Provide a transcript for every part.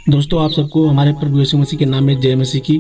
दोस्तों आप सबको हमारे प्रभु यीशु मसीह के नाम में जय मसीह की।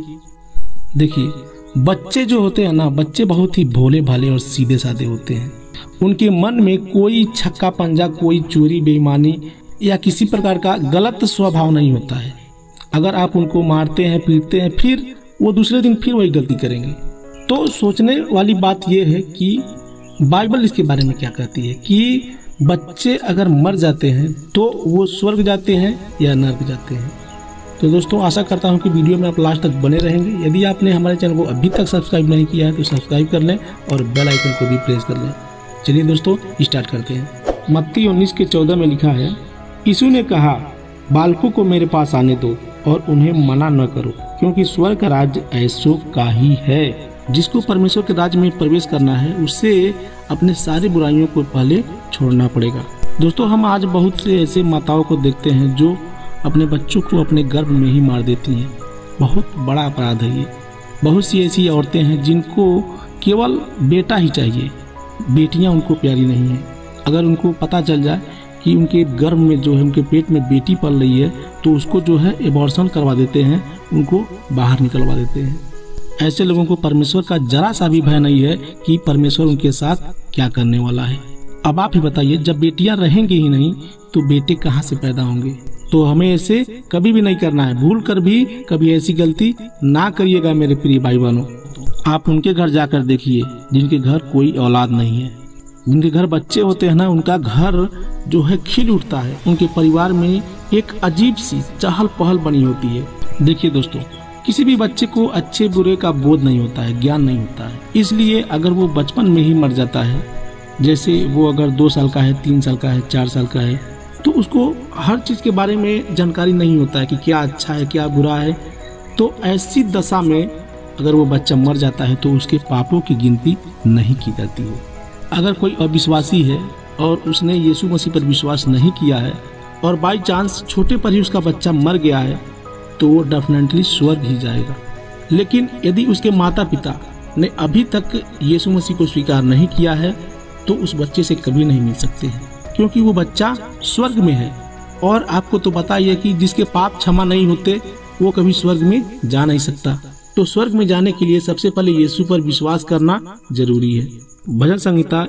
देखिए, बच्चे जो होते हैं ना, बच्चे बहुत ही भोले भाले और सीधे साधे होते हैं। उनके मन में कोई छक्का पंजा, कोई चोरी बेईमानी या किसी प्रकार का गलत स्वभाव नहीं होता है। अगर आप उनको मारते हैं, पीटते हैं, फिर वो दूसरे दिन फिर वही गलती करेंगे। तो सोचने वाली बात यह है कि बाइबल इसके बारे में क्या कहती है कि बच्चे अगर मर जाते हैं तो वो स्वर्ग जाते हैं या नरक जाते हैं। तो दोस्तों आशा करता हूं कि वीडियो में आप लास्ट तक बने रहेंगे। यदि आपने हमारे चैनल को अभी तक सब्सक्राइब नहीं किया है तो सब्सक्राइब कर लें और बेल आइकन को भी प्रेस कर लें। चलिए दोस्तों स्टार्ट करते हैं। मत्ती 19:14 में लिखा है, यीशु ने कहा, बालकों को मेरे पास आने दो और उन्हें मना न करो, क्योंकि स्वर्ग का राज्य ऐसों का ही है। जिसको परमेश्वर के राज्य में प्रवेश करना है उसे अपने सारी बुराइयों को पहले छोड़ना पड़ेगा। दोस्तों हम आज बहुत से ऐसे माताओं को देखते हैं जो अपने बच्चों को अपने गर्भ में ही मार देती हैं। बहुत बड़ा अपराध है ये। बहुत सी ऐसी औरतें हैं जिनको केवल बेटा ही चाहिए, बेटियां उनको प्यारी नहीं है। अगर उनको पता चल जाए कि उनके गर्भ में जो है, उनके पेट में बेटी पल रही है, तो उसको जो है एबॉर्शन करवा देते हैं, उनको बाहर निकलवा देते हैं। ऐसे लोगों को परमेश्वर का जरा सा भी भय नहीं है कि परमेश्वर उनके साथ क्या करने वाला है। अब आप ही बताइए, जब बेटियां रहेंगी ही नहीं तो बेटे कहां से पैदा होंगे। तो हमें ऐसे कभी भी नहीं करना है। भूल कर भी कभी ऐसी गलती ना करिएगा मेरे प्रिय भाई बहनों। आप उनके घर जाकर देखिए जिनके घर कोई औलाद नहीं है, जिनके घर बच्चे होते हैं ना, उनका घर जो है खिल उठता है। उनके परिवार में एक अजीब सी चहल पहल बनी होती है। देखिए दोस्तों, किसी भी बच्चे को अच्छे बुरे का बोध नहीं होता है, ज्ञान नहीं होता है। इसलिए अगर वो बचपन में ही मर जाता है, जैसे वो अगर 2 साल का है, 3 साल का है, 4 साल का है, तो उसको हर चीज के बारे में जानकारी नहीं होता है कि क्या अच्छा है क्या बुरा है। तो ऐसी दशा में अगर वो बच्चा मर जाता है तो उसके पापों की गिनती नहीं की जाती है। अगर कोई अविश्वासी है और उसने यीशु मसीह पर विश्वास नहीं किया है और बाई चांस छोटे पर ही उसका बच्चा मर गया है, तो वो डेफिनेटली स्वर्ग ही जाएगा। लेकिन यदि उसके माता पिता ने अभी तक यीशु मसीह को स्वीकार नहीं किया है तो उस बच्चे से कभी नहीं मिल सकते हैं, क्योंकि वो बच्चा स्वर्ग में है। और आपको तो पता ही है कि जिसके पाप क्षमा नहीं होते वो कभी स्वर्ग में जा नहीं सकता। तो स्वर्ग में जाने के लिए सबसे पहले यीशु पर विश्वास करना जरूरी है। भजन संहिता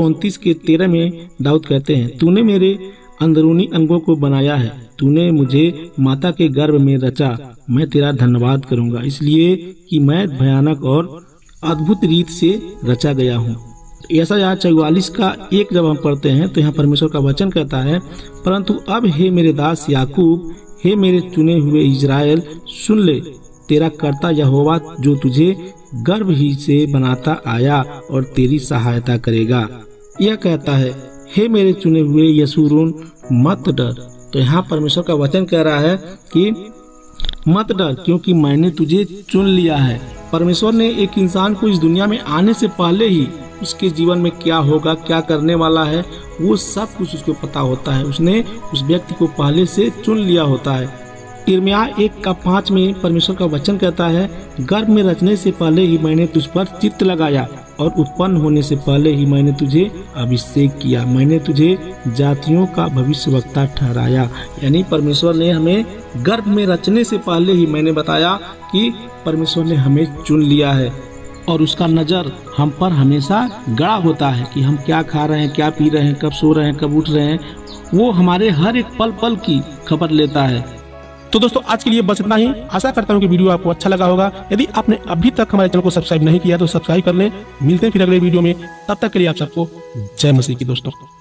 129:13 में दाऊद कहते हैं, तूने मेरे अंदरूनी अंगों को बनाया है, तूने मुझे माता के गर्भ में रचा, मैं तेरा धन्यवाद करूंगा, इसलिए कि मैं भयानक और अद्भुत रीत से रचा गया हूँ। यशायाह 44:1 जब हम पढ़ते हैं तो यहाँ परमेश्वर का वचन कहता है, परंतु अब हे मेरे दास याकूब, हे मेरे चुने हुए इजराइल, सुन ले, तेरा कर्ता यहोवा जो तुझे गर्भ ही से बनाता आया और तेरी सहायता करेगा। यह कहता है, हे मेरे चुने हुए यशूरून, मत डर। तो यहाँ परमेश्वर का वचन कह रहा है कि मत डर, क्योंकि मैंने तुझे चुन लिया है। परमेश्वर ने एक इंसान को इस दुनिया में आने से पहले ही उसके जीवन में क्या होगा, क्या करने वाला है, वो सब कुछ उसको पता होता है। उसने उस व्यक्ति को पहले से चुन लिया होता है। यिर्मयाह 1:5 में परमेश्वर का वचन कहता है, गर्भ में रचने से पहले ही मैंने तुझ पर चित्त लगाया और उत्पन्न होने से पहले ही मैंने तुझे अभिषेक किया, मैंने तुझे जातियों का भविष्यवक्ता ठहराया। यानी परमेश्वर ने हमें गर्भ में रचने से पहले ही मैंने बताया कि परमेश्वर ने हमें चुन लिया है और उसका नजर हम पर हमेशा गड़ा होता है कि हम क्या खा रहे हैं, क्या पी रहे हैं, कब सो रहे हैं, कब उठ रहे हैं। वो हमारे हर एक पल पल की खबर लेता है। तो दोस्तों आज के लिए बस इतना ही। आशा करता हूँ कि वीडियो आपको अच्छा लगा होगा। यदि आपने अभी तक हमारे चैनल को सब्सक्राइब नहीं किया तो सब्सक्राइब कर लें। मिलते हैं फिर अगले वीडियो में, तब तक के लिए आप सबको जय मसीह की दोस्तों।